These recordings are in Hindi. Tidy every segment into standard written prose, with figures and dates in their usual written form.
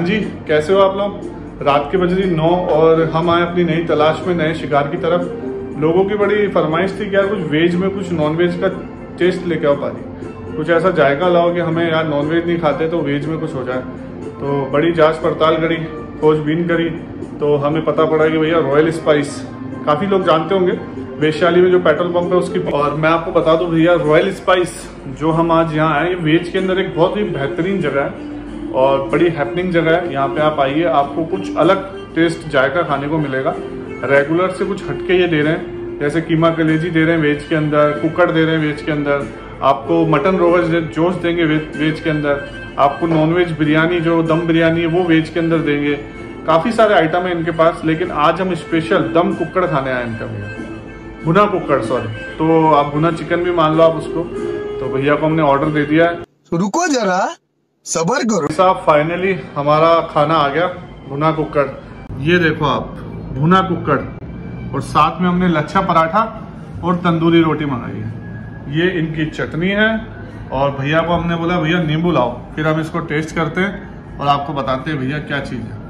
जी, कैसे हो आप लोग। रात के बजे थी 9 और हम आए अपनी नई तलाश में, नए शिकार की तरफ। लोगों की बड़ी फरमाइश थी कि यार कुछ वेज में कुछ नॉन वेज का टेस्ट लेके आओ पाजी, कुछ ऐसा जायका लाओ कि हमें यार नॉन वेज नहीं खाते तो वेज में कुछ हो जाए। तो बड़ी जांच पड़ताल करी, खोजबीन करी, तो हमें पता पड़ा कि भैया रॉयल स्पाइस, काफ़ी लोग जानते होंगे, वैशाली में जो पेट्रोल पंप है उसकी। और मैं आपको बता दूं भैया, रॉयल स्पाइस जो हम आज यहाँ आए, ये वेज के अंदर एक बहुत ही बेहतरीन जगह है और बड़ी हैपनिंग जगह है। यहाँ पे आप आइए, आपको कुछ अलग टेस्ट जायका खाने को मिलेगा। रेगुलर से कुछ हटके ये दे रहे हैं, जैसे कीमा कलेजी दे रहे हैं वेज के अंदर, कुकड़ दे रहे हैं वेज के अंदर, आपको मटन रोगश जोश देंगे वेज के अंदर, आपको नॉनवेज बिरयानी जो दम बिरयानी है वो वेज के अंदर देंगे। काफ़ी सारे आइटम है इनके पास, लेकिन आज हम स्पेशल दम कुकड़ खाने आए इनका भैया, भुना कुकड़, सॉरी। तो आप भुना चिकन भी मान लो आप उसको। तो भैया को हमने ऑर्डर दे दिया है, तो रुको जरा सबर करो साहब। फाइनली हमारा खाना आ गया, भुना कुकड़। ये देखो आप, भुना कुकड़, और साथ में हमने लच्छा पराठा और तंदूरी रोटी मंगाई है। ये इनकी चटनी है और भैया को हमने बोला भैया नींबू लाओ, फिर हम इसको टेस्ट करते हैं और आपको बताते हैं भैया क्या चीज़ है।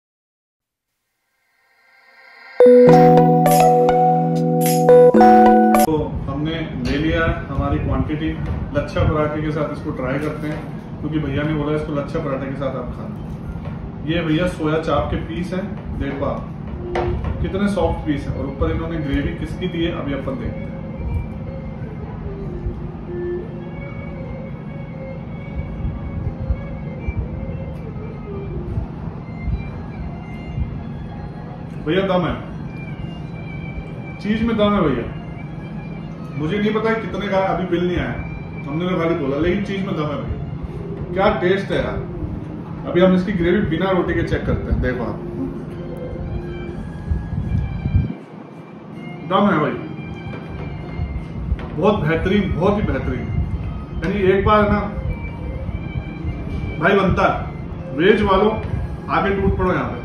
तो हमने ले लिया हमारी क्वांटिटी, लच्छा पराठे के साथ इसको ट्राई करते हैं, क्योंकि भैया ने बोला इसको लच्छा पराठे के साथ आप खाना। ये भैया सोया चाप के पीस हैं, देखो आप कितने सॉफ्ट पीस हैं, और ऊपर इन्होंने ग्रेवी किसकी दी है अभी अपन देखते हैं। भैया दम है, चीज में दम है भैया। मुझे नहीं पता कितने का, अभी बिल नहीं आया, हमने तो खाली बोला, लेकिन चीज में दम है भैया। क्या टेस्ट है यार। अभी हम इसकी ग्रेवी बिना रोटी के चेक करते हैं, देखो आप, दम है भाई, बहुत बेहतरीन, बहुत ही बेहतरीन। यानी एक बार ना भाई बनता है, वेज वालों आगे टूट पड़ो यहाँ पे।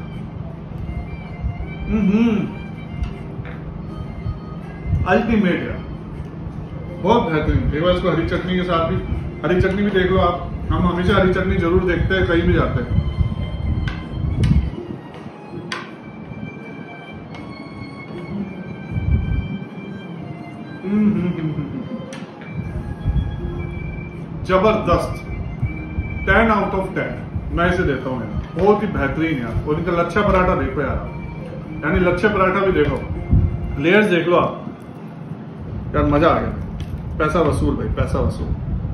अल्टीमेट है, बहुत बेहतरीन। एक बार इसको हरी चटनी के साथ भी, हरी चटनी भी देख लो आप, हम हमेशा हरी चटनी जरूर देखते हैं कहीं भी जाते हैं। जबरदस्त, 10 आउट ऑफ 10 मैं इसे देता हूँ यार, बहुत ही बेहतरीन यार। और इनका लच्छा पराठा देखो यार, यानी लच्छा पराठा भी देखो, लेयर्स देख लो आप यार, मजा आ गया। पैसा वसूल भाई, पैसा वसूल।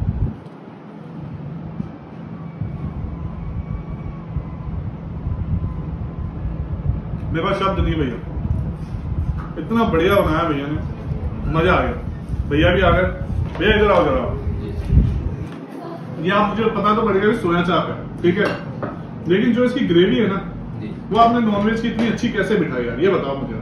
मेरे पास शब्द नहीं भैया, इतना बढ़िया बनाया भैया ने, मजा आ गया। भैया भी आ गए, भैया इधर आओ जरा। ये आप मुझे पता तो पड़ेगा कि सोया चाप है, ठीक है, लेकिन जो इसकी ग्रेवी है ना, वो आपने नॉनवेज की इतनी अच्छी कैसे बिठाई यार, ये बताओ मुझे।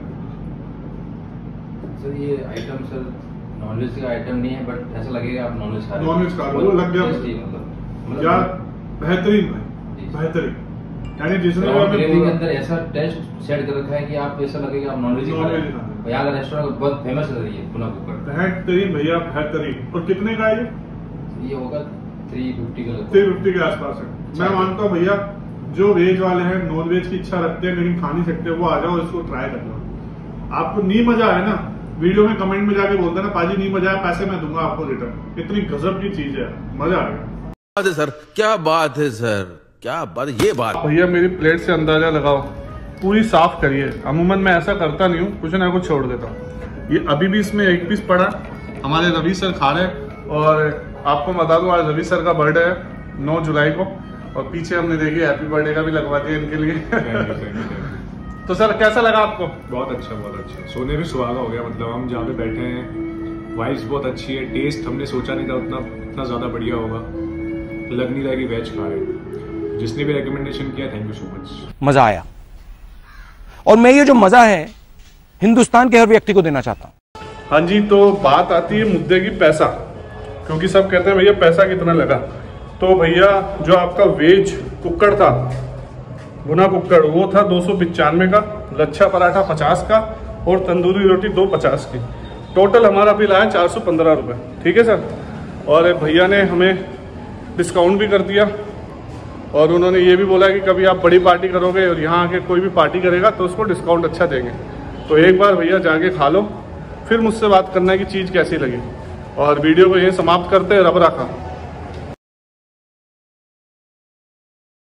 सर ये आइटम सर नॉनवेज का आइटम नहीं है, बट ऐसा लगेगा आप नॉनवेज खा रहे हो। नॉनवेज खा रहे हो, लग गया मतलब यार, बेहतरीन भाई, बेहतरीन। यानी जिसने ग्रेवी के अंदर ऐसा टेस्ट सेट कर रखा है कि आप ऐसा लगेगा आप नॉनवेज ही खा रहे हो। यहाँ का रेस्टोरेंट बहुत फेमस है ये भुना कुकड़, बेहतरीन भैया, बेहतरीन। और कितने का है ये होगा 350 का, 350 के आसपास है। मैं मानता हूँ भैया, जो वेज वाले हैं, नॉन वेज की इच्छा रखते हैं लेकिन खा नहीं सकते, वो आ जाओ, इसको ट्राई कर लो। आपको नहीं मजा आया ना, वीडियो में कमेंट में जाके बोलते ना पाजी नहीं मजा आया, पैसे मैं दूंगा आपको रिटर्न। इतनी गजब की चीज है, मजा आ गया सर। क्या बात है सर, क्या बात, ये बात। भैया मेरी प्लेट से अंदाजा लगाओ, पूरी साफ करिए। अमूमन मैं ऐसा करता नहीं हूँ, कुछ ना कुछ छोड़ देता हूँ। ये अभी भी इसमें एक पीस पड़ा, हमारे रवि सर खा रहे हैं। और आपको बता दूं, आज रवि सर का बर्थडे है 9 जुलाई को, और पीछे हमने देखिए हैप्पी बर्थडे का भी लगवा दिया इनके लिए। तो सर कैसा लगा आपको? बहुत अच्छा, बहुत अच्छा। सोने भी सुहागा हो गया, मतलब हम जहाँ पे बैठे हैं वाइब्स बहुत अच्छी है, टेस्ट हमने सोचा नहीं था उतना ज़्यादा बढ़िया होगा, लग नहीं रहा कि वेज खा रहे हैं। जिसने भी रिकमेंडेशन किया, थैंक यू सो मच, मज़ा आया। और मैं ये जो मज़ा है हिंदुस्तान के हर व्यक्ति को देना चाहता हूँ। हाँ जी, तो बात आती है मुद्दे की, पैसा, क्योंकि सब कहते हैं भैया पैसा कितना लगा। तो भैया जो आपका वेज कुकड़ था, भुना कुकड़, वो था 295 का, लच्छा पराठा 50 का और तंदूरी रोटी 250 की। टोटल हमारा बिल आया 415 रुपये, ठीक है सर। और भैया ने हमें डिस्काउंट भी कर दिया और उन्होंने ये भी बोला कि कभी आप बड़ी पार्टी करोगे और यहाँ आके कोई भी पार्टी करेगा तो उसको डिस्काउंट अच्छा देंगे। तो एक बार भैया जाके खा लो, फिर मुझसे बात करना है कि चीज़ कैसी लगी। और वीडियो को यहीं समाप्त करते हैं। रब रखा।